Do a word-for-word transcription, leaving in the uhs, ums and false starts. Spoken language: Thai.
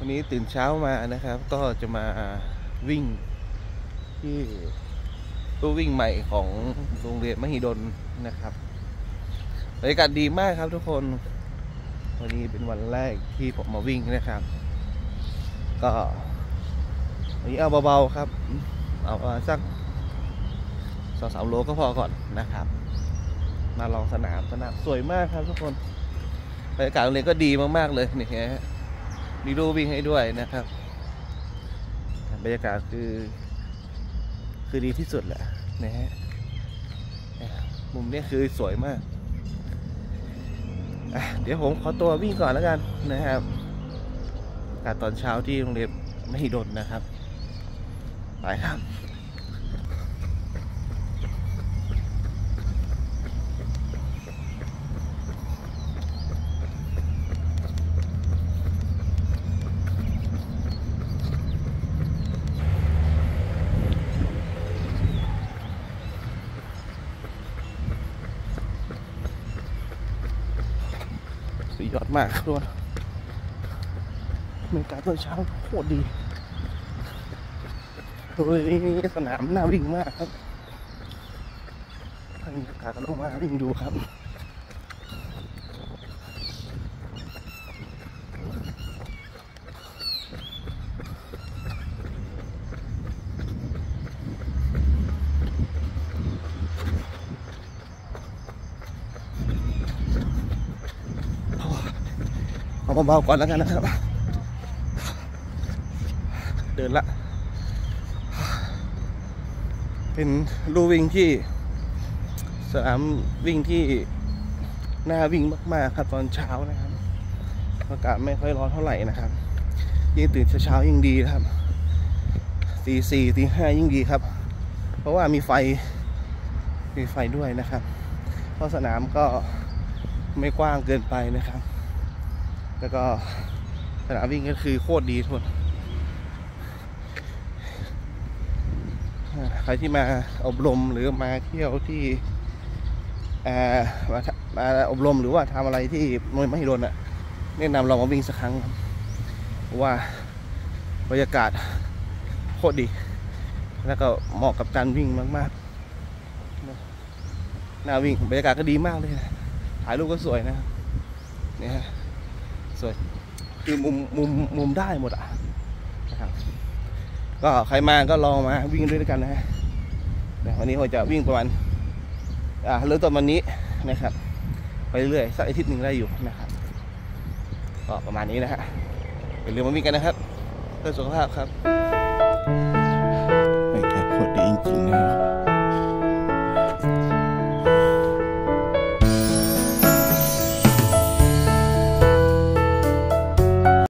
นี้ตื่นเช้ามานะครับก็จะมาวิ่งที่ตู้วิ่งใหม่ของโรงเรียนมหิดลนะครับบรรยากาศดีมากครับทุกคนวันนี้เป็นวันแรกที่ผมมาวิ่งนะครับก็วันนี้เอาเบาๆครับเอาสักสองสามโลก็พอก่อนนะครับมาลองสนามสนามสวยมากครับทุกคนบรรยากาศโรงเรียนก็ดีมากๆเลยนี่ฮะมีรูวิ่งให้ด้วยนะครับบรรยากาศคือคือดีที่สุดแหละนะฮะมุมนี้คือสวยมากอ่ะเดี๋ยวผมขอตัววิ่งก่อนแล้วกันนะครับอากาศตอนเช้าที่โรงเรียนมหิดลนะครับไปครับสุดยอดมากครับทุกคนบรรยากาศตอนเช้าโคตรดีโดยสนามน่าวิ่งมากครับบรรยากาศก็ต้องมาวิ่งดูครับเอาเบาๆก่อนแล้วกันนะครับเดินละเป็นลู่วิ่งที่สนามวิ่งที่น่าวิ่งมากๆครับตอนเช้านะครับอากาศไม่ค่อยร้อนเท่าไหร่นะครับยิ่งตื่นเช้าๆยิ่งดีนะครับตีสี่ตีห้ายิ่งดีครับเพราะว่ามีไฟมีไฟด้วยนะครับเพราะสนามก็ไม่กว้างเกินไปนะครับแล้วก็สนามวิ่งก็คือโคตรดีทุกคนใครที่มาอบรมหรือมาเที่ยวที่มามาอบรมหรือว่าทำอะไรที่โรงเรียนมหิดลน่ะแนะนำเรามาวิ่งสักครั้งเพราะว่าบรรยากาศโคตรดีแล้วก็เหมาะกับการวิ่งมากๆน่าวิ่งบรรยากาศก็ดีมากเลยถ่ายรูปก็สวยนะเนี่ยสวยคือมุมมุมมุมได้หมดอ่ะนะครับก็ใครมาก็ลองมาวิ่งด้วยกันนะฮะวันนี้ผมจะวิ่งประมาณอ่าเริ่มต้นวันนี้นะครับไปเรื่อยสักอาทิตย์หนึ่งได้อยู่นะครับก็ประมาณนี้นะฮะอย่าลืมมาวิ่งกันนะครับเพื่อสุขภาพครับ